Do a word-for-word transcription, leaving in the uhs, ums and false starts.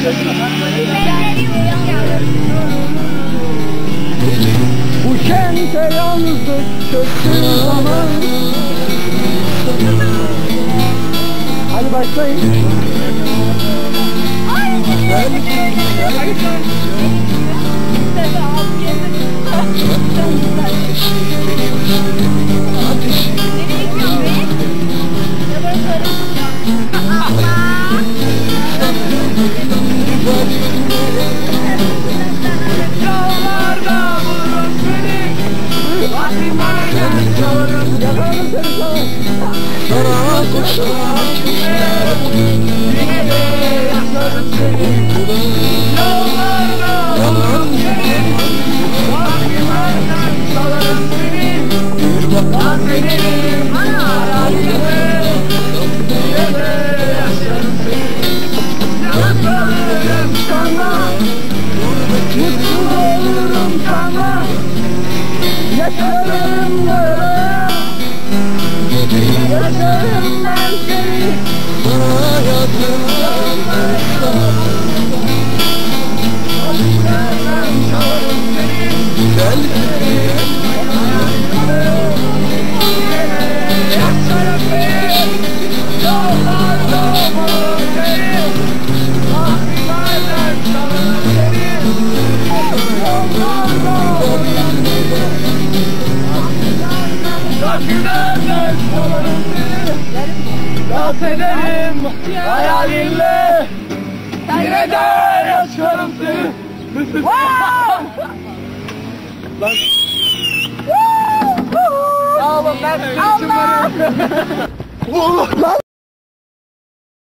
Bu kente yalnızlık çöktüğü zaman. Hadi başlayın. Yaşarım böyle, yaşarım ben seni, hayatımdan ben ben çalarım seni, gel yaşarım ben, yollarda bulurum seni, ahlilerden çalarım seni, yollarda bulurum seni. Şarkılardan çalarım seni, dans ederim hayalinle, yine de yaşarım seni. Lan! Sağ olun, ben seni için varıyorum.